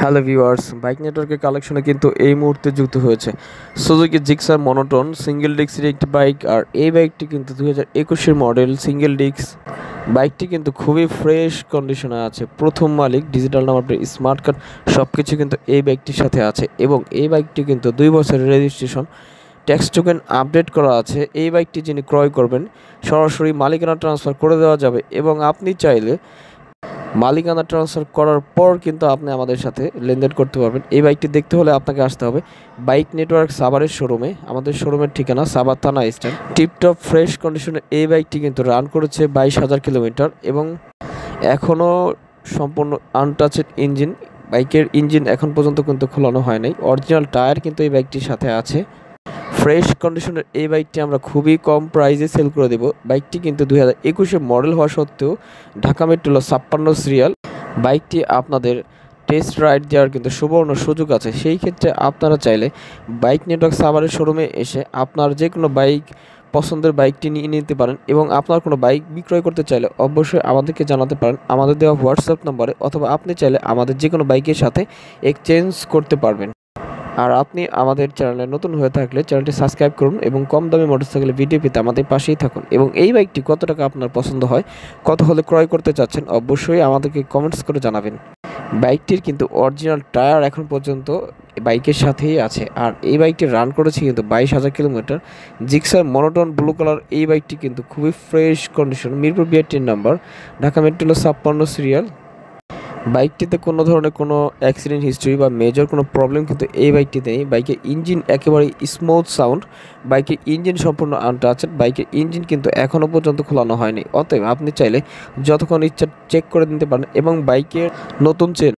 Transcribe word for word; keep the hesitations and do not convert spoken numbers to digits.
Hello viewers, bike নেটওয়ার্কের কালেকশনে কিন্তু এই মুহূর্তে যুক্ত হয়েছে সুজুকি জিক্সার মনোটন সিঙ্গেল ডিস্কের একটি বাইক। আর এই বাইকটি কিন্তু দুই হাজার একুশের মডেল সিঙ্গেল ডিস্ক। বাইকটি কিন্তু খুবই ফ্রেশ কন্ডিশনে আছে। প্রথম মালিক, digital number plate, smart card সব কিছু কিন্তু এই বাইকটির সাথে আছে এবং এই বাইকটি কিন্তু দুই বছরের রেজিস্ট্রেশন, ট্যাক্স টোকেন আপডেট করা আছে। এই বাইকটি যিনি ক্রয় করবেন সরাসরি মালিকানা ট্রান্সফার করে দেওয়া যাবে এবং আপনি চাইলে মালিকানা ট্রান্সফার করার পর কিন্তু আপনি আমাদের সাথে লেনদেন করতে পারবেন। এই বাইকটি দেখতে হলে আপনাকে আসতে হবে বাইক নেটওয়ার্ক সাভারের শোরুমে। আমাদের শোরুমের ঠিকানা সাভার থানা স্ট্যান্ড। টিপটপ ফ্রেশ কন্ডিশনে এই বাইকটি কিন্তু রান করেছে বাইশ হাজার কিলোমিটার এবং এখনও সম্পূর্ণ আনটাচড ইঞ্জিন। বাইকের ইঞ্জিন এখন পর্যন্ত কিন্তু খোলানো হয় নাই। অরিজিনাল টায়ার কিন্তু এই বাইকটির সাথে আছে। ফ্রেশ কন্ডিশনের এই বাইকটি আমরা খুবই কম প্রাইসে সেল করে দেব। বাইকটি কিন্তু দুই হাজার একুশে মডেল হওয়া সত্ত্বেও ঢাকা মেট্রো ছাপ্পান্ন সিরিয়াল। বাইকটি আপনাদের টেস্ট রাইড দেওয়ার কিন্তু সুবর্ণ সুযোগ আছে। সেই ক্ষেত্রে আপনারা চাইলে বাইক নেটওয়ার্ক সাভারের শোরুমে এসে আপনার যে কোনো বাইক পছন্দের বাইকটি নিয়ে নিতে পারেন এবং আপনার কোনো বাইক বিক্রয় করতে চাইলে অবশ্যই আমাদেরকে জানাতে পারেন আমাদের দেওয়া হোয়াটসঅ্যাপ নম্বরে, অথবা আপনি চাইলে আমাদের যে কোনো বাইকের সাথে এক্সচেঞ্জ করতে পারবেন। আর আপনি আমাদের চ্যানেলে নতুন হয়ে থাকলে চ্যানেলটি সাবস্ক্রাইব করুন এবং কম দামি মোটরসাইকেলের ভিডিও পেতে আমাদের পাশেই থাকুন। এবং এই বাইকটি কত টাকা আপনার পছন্দ হয়, কত হলে ক্রয় করতে চাচ্ছেন, অবশ্যই আমাদেরকে কমেন্টস করে জানাবেন। বাইকটির কিন্তু অরিজিনাল টায়ার এখন পর্যন্ত বাইকের সাথেই আছে। আর এই বাইকটি রান করেছে কিন্তু বাইশ হাজার kilometre. Gixxer monotone blue colour এই বাইকটি কিন্তু খুবই ফ্রেশ কন্ডিশন। মিরপুর বিআরটির নাম্বার, ঢাকা মেট্রো ছাপ্পান্ন সিরিয়াল। বাইকটিতে কোনো ধরনের কোনো অ্যাক্সিডেন্ট হিস্ট্রি বা মেজর কোনো প্রবলেম কিন্তু এই বাইকটিতে নেই। বাইকের ইঞ্জিন একেবারে স্মুথ সাউন্ড। বাইকের ইঞ্জিন সম্পূর্ণ আনটাচড। বাইকের ইঞ্জিন কিন্তু এখনও পর্যন্ত খোলানো হয়নি। অতএব আপনি চাইলে যতক্ষণ ইচ্ছা চেক করে নিতে পারেন এবং বাইকের নতুন চেন